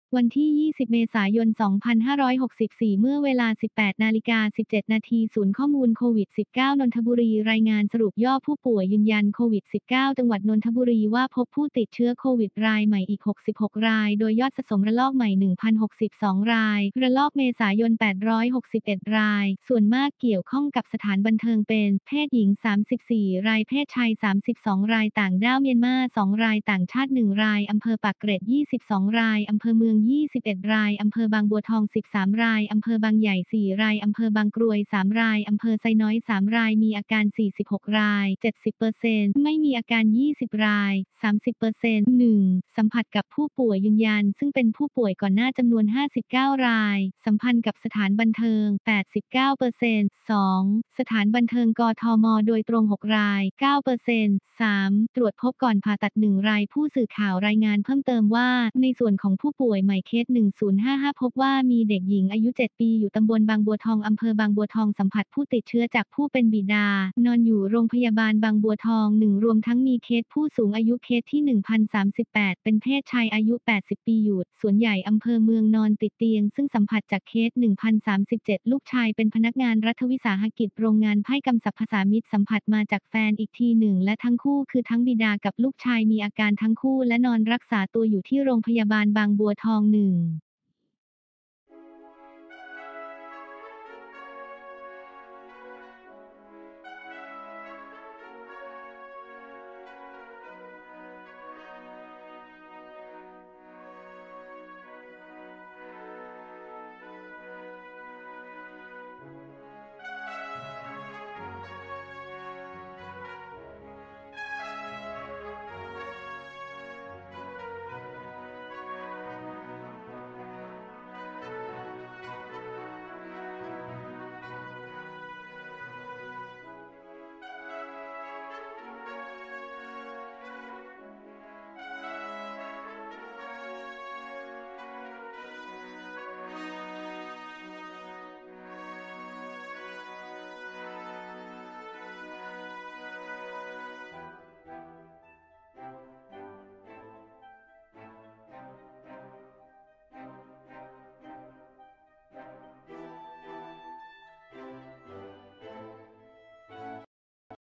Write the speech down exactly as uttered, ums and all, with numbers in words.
วันที่ ยี่สิบ เมษายน สองพันห้าร้อยหกสิบสี่ เมื่อเวลา สิบแปดนาฬิกาสิบเจ็ดนาที ศูนย์ข้อมูลโควิด สิบเก้า นนทบุรีรายงานสรุปยอดผู้ป่วยยืนยันโควิด สิบเก้า จังหวัดนนทบุรีว่าพบผู้ติดเชื้อโควิดรายใหม่อีก หกสิบหก ราย โดยยอดสะสมระลอกใหม่ หนึ่งพันหกสิบสอง ราย ระลอกเมษายน แปดร้อยหกสิบเอ็ด ราย ส่วนมากเกี่ยวข้องกับสถานบันเทิงเป็นเพศหญิง สามสิบสี่ รายเพศชาย สามสิบสอง รายต่างด้าวเมียนมา สอง รายต่างชาติ หนึ่ง รายอำเภอปากเกร็ด ยี่สิบสอง รายอำเภอเมือง ยี่สิบเอ็ด รายอำเภอบางบัวทอง สิบสาม รายอำเภอบางใหญ่ สี่ รายอำเภอบางกรวย สาม รายอำเภอไซน้อย สาม รายมีอาการ สี่สิบหก ราย เจ็ดสิบเปอร์เซ็นต์ ไม่มีอาการ ยี่สิบ ราย สามสิบเปอร์เซ็นต์ หนึ่ง สัมผัสกับผู้ป่วยยืนยันซึ่งเป็นผู้ป่วยก่อนหน้าจำนวน ห้าสิบเก้า ราย สัมพันธ์กับสถานบันเทิง แปดสิบเก้าเปอร์เซ็นต์ สอง สถานบันเทิงกทมโดยตรง หก ราย เก้าเปอร์เซ็นต์ สาม ตรวจพบก่อนผ่าตัด หนึ่ง รายผู้สื่อข่าวรายงานเพิ่มเติมว่าในส่วนของผู้ป่วยใหม่เคส หนึ่งศูนย์ห้าห้า พบว่ามีเด็กหญิงอายุ เจ็ด ปีอยู่ตำบลบางบัวทองอำเภอบางบัวทองสัมผัสผู้ติดเชื้อจากผู้เป็นบิดานอนอยู่โรงพยาบาลบางบัวทอง หนึ่ง รวมทั้งมีเคสผู้สูงอายุเคสที่ หนึ่งพันสามสิบแปด เป็นเพศชายอายุ แปดสิบ ปีอยู่ส่วนใหญ่อำเภอเมืองนอนติดเตียงซึ่งสัมผัสจากเคส หนึ่งพันสามสิบเจ็ด ลูกชายเป็นพนักงานรัฐวิสาหกิจโรงงานไพ่กำสัพภาษามิตรสัมผัสมาจากแฟนอีกทีหนึ่งและทั้งคู่คือทั้งบิดากับลูกชายมีอาการทั้งคู่และนอนรักษาตัวอยู่ที่โรงพยาบาลบางบัวทอง หนึ่ง